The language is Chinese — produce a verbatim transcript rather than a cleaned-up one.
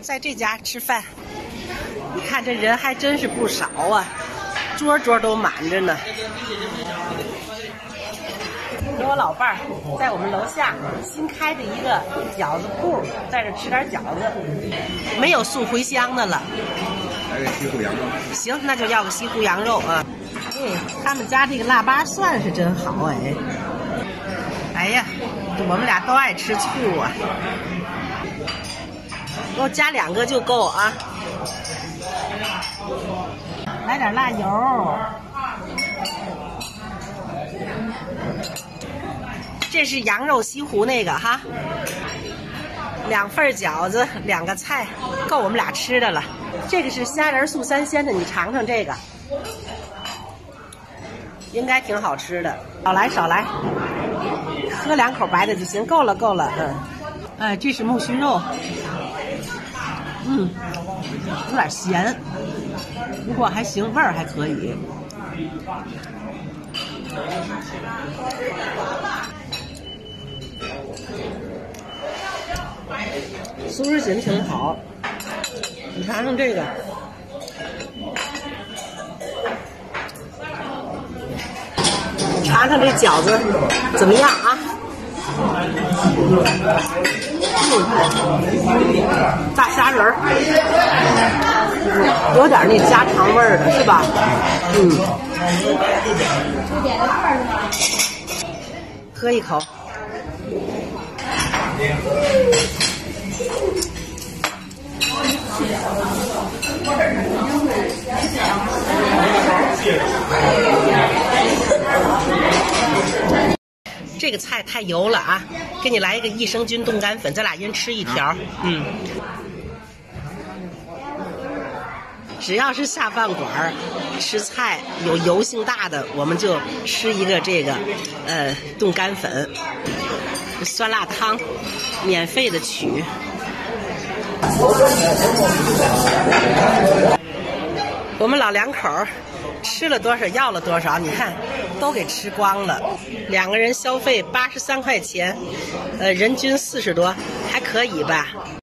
在这家吃饭，你看这人还真是不少啊，桌桌都满着呢。跟我老伴儿在我们楼下新开的一个饺子铺，在这吃点饺子，没有素茴香的了。 来个西湖羊肉。 行，那就要个西湖羊肉啊。嗯，他们家这个腊八蒜是真好哎。哎呀，我们俩都爱吃醋啊。给我加两个就够啊。来点辣油。这是羊肉西湖那个哈，两份饺子，两个菜，够我们俩吃的了。这个是虾仁素三鲜的，你尝尝这个，应该挺好吃的。少来少来，喝两口白的就行，够了够了。嗯，哎，这是木须肉，嗯，有点咸，不过还行，味儿还可以。酥汁芹挺好，你尝尝这个，尝尝这饺子怎么样啊？嗯，大虾仁儿，有点那家常味儿的是吧？嗯，喝一口。这个菜太油了啊！给你来一个益生菌冻干粉，咱俩一人吃一条。嗯，只要是下饭馆吃菜有油性大的，我们就吃一个这个呃冻干粉。酸辣汤，免费的取。我们老两口吃了多少要了多少，你看都给吃光了。两个人消费八十三块钱，呃，人均四十多，还可以吧？